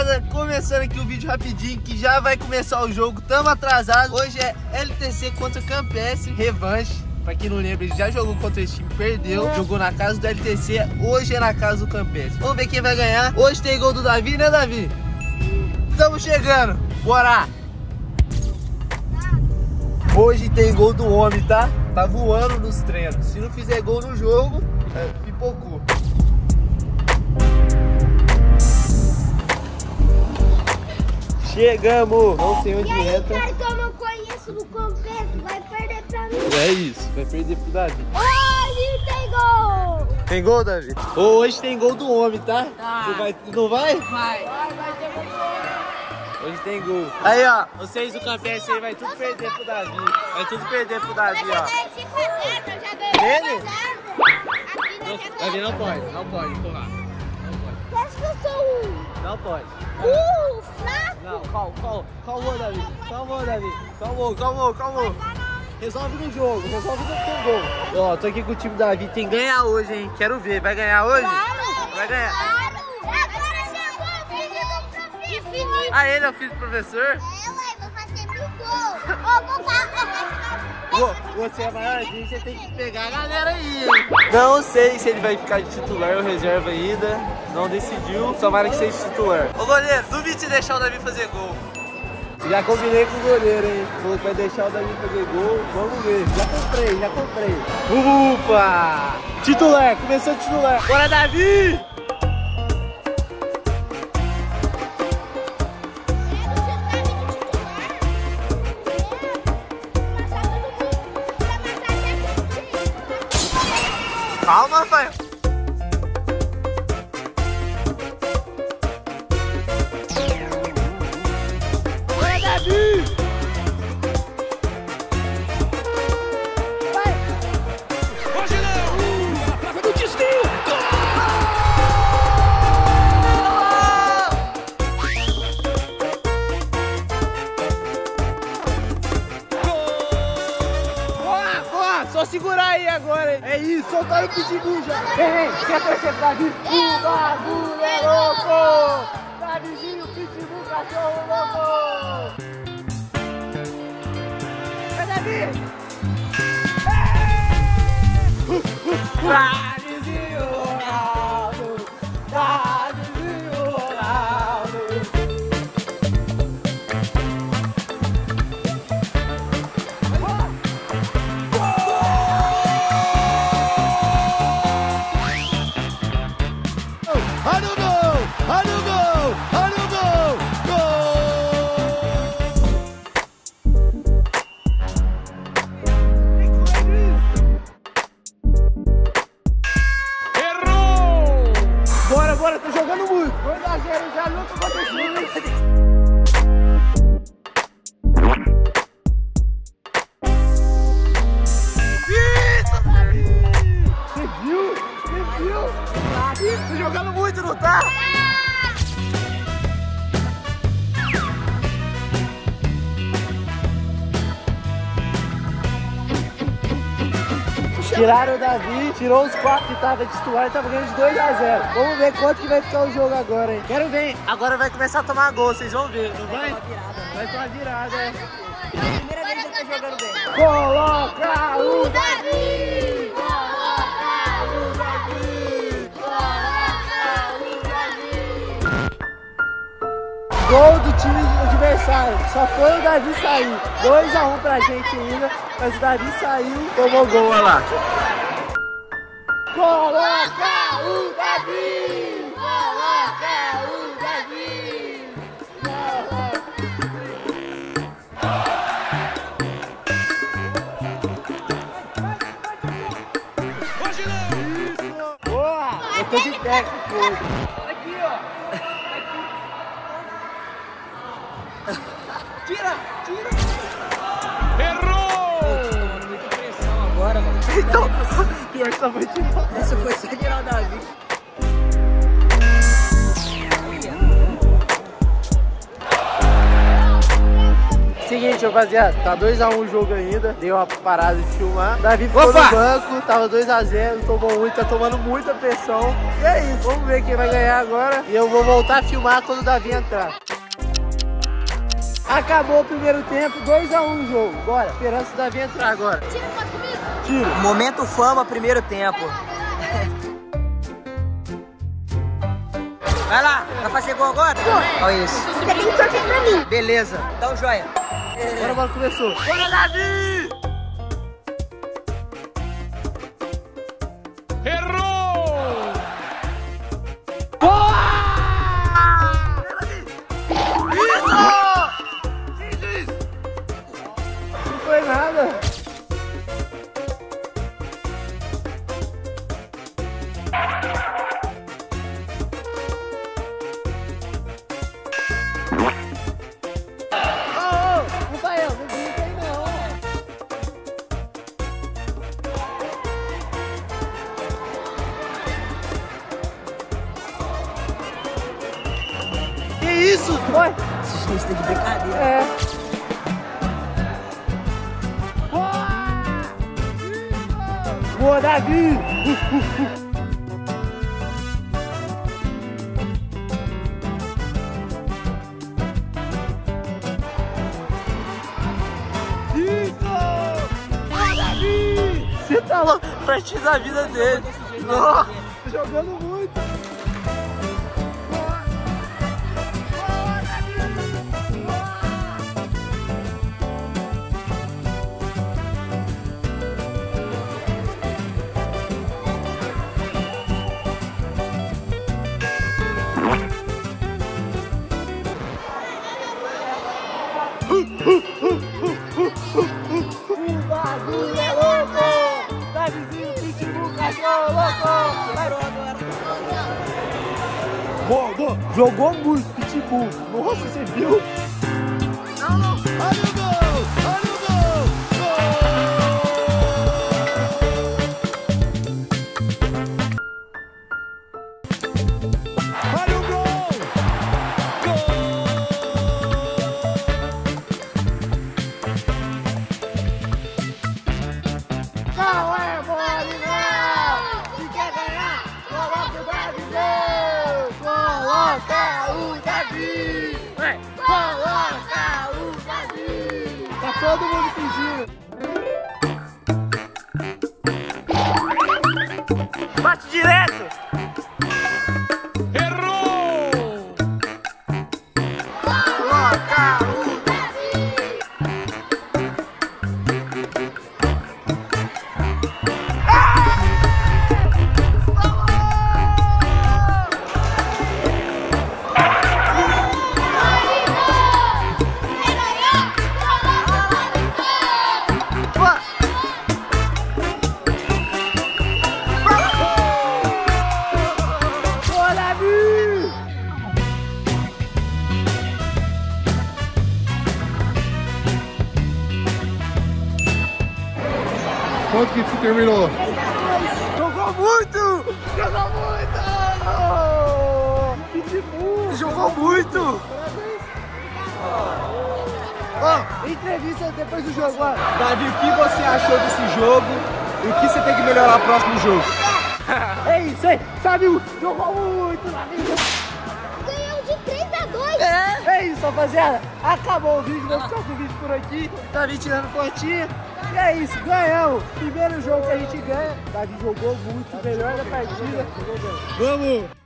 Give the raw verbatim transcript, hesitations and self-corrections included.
rapaziada, começando aqui o vídeo rapidinho, que já vai começar o jogo, tamo atrasado. Hoje é L T C contra Campestre, revanche. Pra quem não lembra, ele já jogou contra esse time, perdeu, jogou na casa do L T C, hoje é na casa do Campestre. Vamos ver quem vai ganhar. Hoje tem gol do Davi, né, Davi? Estamos chegando, bora! Hoje tem gol do homem, tá? Tá voando nos treinos. Se não fizer gol no jogo, é pipocou. Chegamos! Não sei onde e aí, entra. cara, como eu conheço no Campestre, vai perder pra mim. É isso, vai perder pro Davi. Hoje tem gol! Tem gol, Davi? Hoje tem gol do homem, tá? Tá. Você vai, não vai? Vai. Vai, vai ter gol. Hoje tem gol. Aí, ó, vocês do Campestre aí vai tudo perder pro Davi. Vai tudo perder pro Davi, ó. Eu já ganhei cinco a zero, eu já ganhei Ele? cinco a zero. Aqui nós já Davi não ganhamos. pode, não pode empurrar. Não pode. Você acha que eu sou um? Não pode. Uh, fraco? Não, calma, calma, calma, Davi. Calma, Davi. Calma, calma, calma. Resolve no jogo, resolve no teu gol. Ó, tô aqui com o time do Davi, tem que ganhar hoje, hein? Quero ver, vai ganhar hoje? Claro! Vai ganhar. Claro! Agora chegou o filho do professor! Ah, ele é o filho do professor? É, ué, vou fazer mil gols! Ô, vou fazer... Ô, você é maior, você tem que pegar a galera aí, hein? Não sei se ele vai ficar de titular ou reserva ainda. Não decidiu, tomara que seja titular. Ô goleiro, duvido de deixar o Davi fazer gol. Já combinei com o goleiro, hein? Falou que vai deixar o Davi fazer gol. Vamos ver. Já comprei, já comprei. Upa! Titular, começou o titular. Bora, Davi! Calma, Rafael. Bora, Davi! Hoje não! Na prova do desvio! Boa, boa! Só segurar aí agora, hein? É isso, soltaram o pitbull já! Ei, quer torcer pro Davi? O bagulho é louco! Davizinho, pitbull, cachorro louco! Vai, Davi! Davizinho Ronaldo! Davizinho Ronaldo! Olha o gol! Olha o gol! Olha o gol! Gol! Errou! Bora, bora, tô jogando muito! dois a zero já, nunca aconteceu. Isso, Davi! Você viu? Você viu? Davi, tô jogando muito, não tá? Tiraram o Davi, tirou os quatro que tava de titular e tava ganhando de dois a zero. Vamos ver quanto que vai ficar o jogo agora, hein? Quero ver, hein? Agora vai começar a tomar gol, vocês vão ver, não vai? Vai tomar virada, é. Primeira vez que eu tô jogando bem. Coloca o Davi! Coloca o Davi! Coloca o Davi! gol do time adversário. Só foi o Davi sair. dois a um pra gente ainda, mas o Davi saiu, tomou gol, olha lá. Coloca o Davi! Coloca o Davi! Hoje não! Boa! Eu tô de técnico hoje. Aqui, ó. Tira! Tira! Errou! Tomando muita pressão agora, mano. Então, pior que tava tirando. Essa foi só tirar o Davi. Seguinte, Seguinte, rapaziada, tá dois a um o jogo ainda. Dei uma parada de filmar. Davi ficou Opa! no banco, tava dois a zero, tomou muito, tá tomando muita pressão. E é isso, vamos ver quem vai ganhar agora. E eu vou voltar a filmar quando o Davi entrar. Acabou o primeiro tempo, dois a um o jogo. Bora, esperando o Davi entrar agora. Tira foto comigo. Tira. Momento fama, primeiro tempo. Vai lá, vai fazer gol agora? Olha isso. Você tem que torcer pra mim. Beleza, dá um joia. Agora a bola começou. Bora, Davi! Errou! Não foi nada. Que isso? Foi? Esses dois estão de brincadeira. É. Boa, Davi! Você tá lá pertinho da vida dele. Nossa, jogando muito. O bagulho é louco! Davizinho, pitbull, cachorro louco! Parou agora! Boa, jogou muito, pitbull! Nossa, você viu? Não, não! Olha o gol! Olha o gol! Gol! Olha o gol! Não é mole, não! Se quer ganhar, coloca o Davizão! Coloca o Davi! Vai. Coloca o Davi! Tá todo mundo pedindo! Bate direto! Errou! Coloca o Quanto que você terminou? Jogou muito! Jogou muito! Pitbull! Jogou muito! Ó, entrevista depois do jogo, ó. Davi, o que você achou desse jogo e o que você tem que melhorar no próximo jogo? É isso aí, sabe? Jogou muito, Davi! Ganhou de três a dois. É, é isso, rapaziada. Acabou o vídeo, vou ficar com o vídeo por aqui. Davi tirando fotinha. E é isso, ganhamos. Primeiro jogo que a gente ganha. Davi jogou muito, melhor da partida. Vamos!